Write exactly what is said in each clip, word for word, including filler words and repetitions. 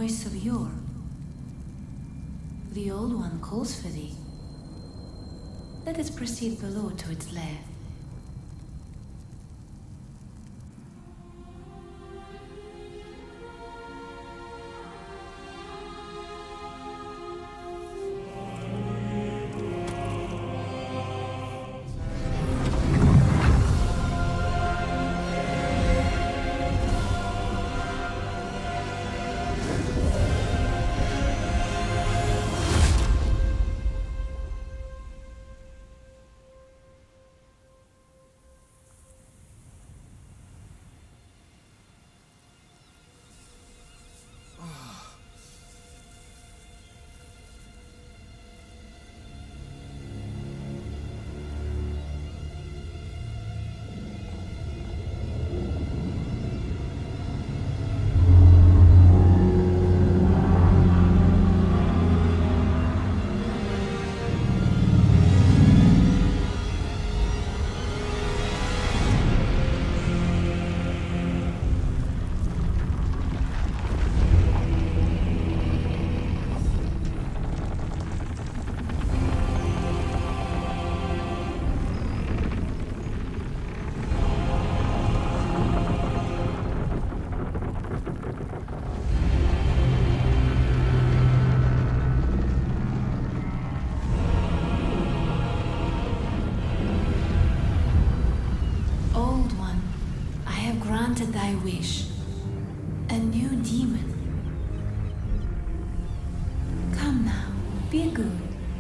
voice of yore. The Old One calls for thee. Let us proceed below to its lair. Granted thy wish. A new demon. Come now, be good.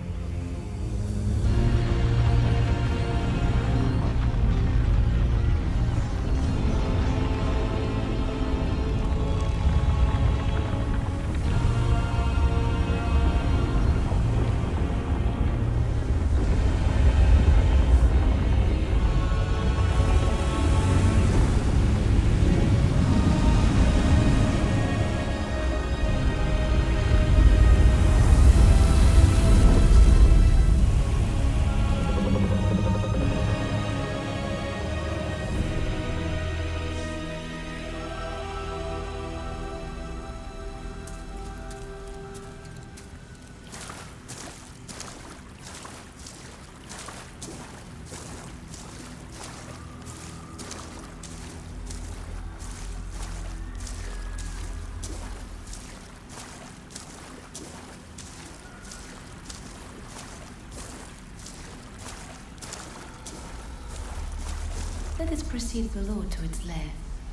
Let us proceed below to its lair.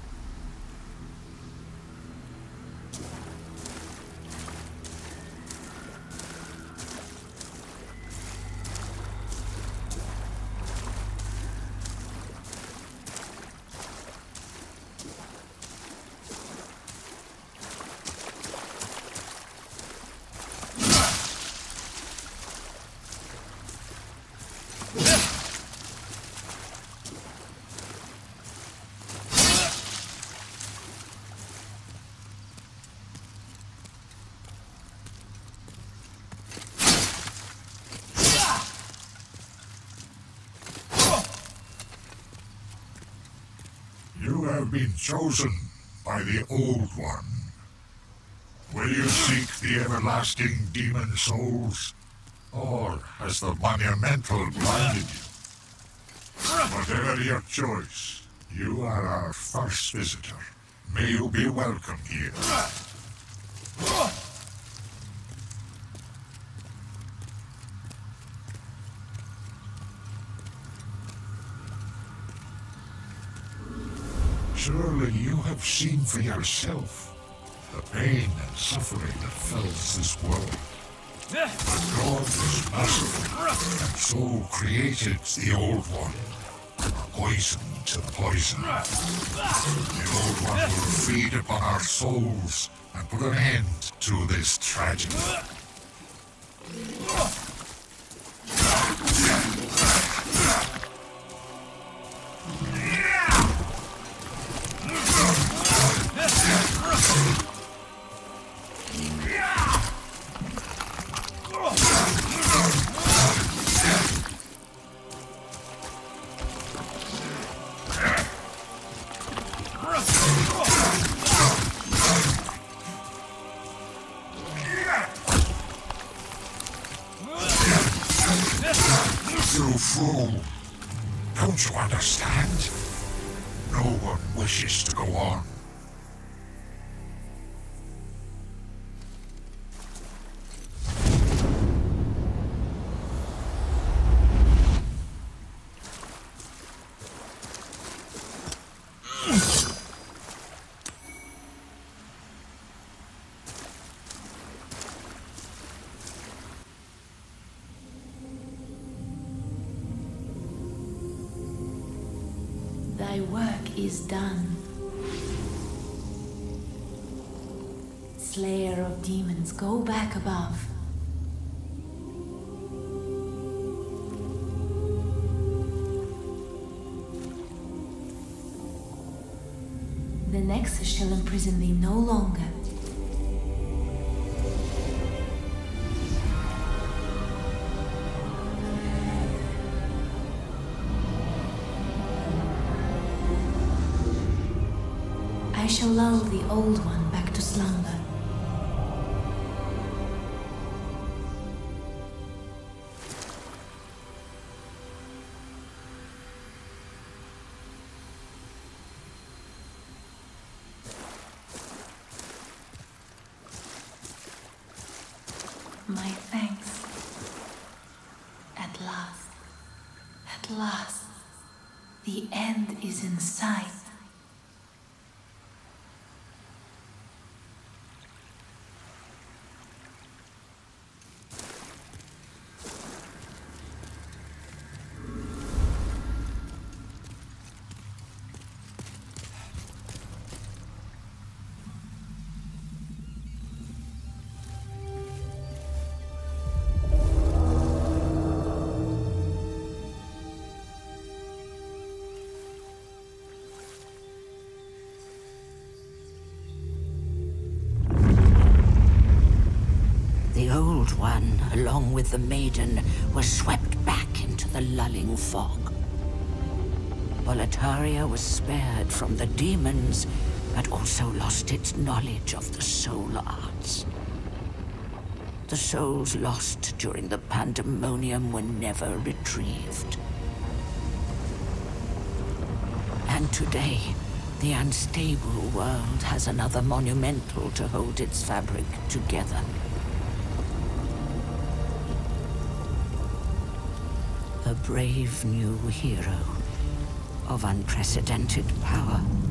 You have been chosen by the Old One. Will you seek the everlasting demon souls? Or has the monumental blinded you? Whatever your choice, you are our first visitor. May you be welcome here. Surely you have seen for yourself the pain and suffering that fills this world. But God was merciful, and so created the Old One, poison to poison. The Old One will feed upon our souls and put an end to this tragedy. fool! Don't you understand? No one wishes to go on. Thy work is done. Slayer of demons, go back above. The Nexus shall imprison thee no longer. I shall lull the old one back to slumber. My thanks. At last. At last. The end is in sight. The Old One, along with the Maiden, was swept back into the lulling fog. Boletaria was spared from the demons, but also lost its knowledge of the soul arts. The souls lost during the pandemonium were never retrieved. And today, the unstable world has another monumental to hold its fabric together. A brave new hero of unprecedented power.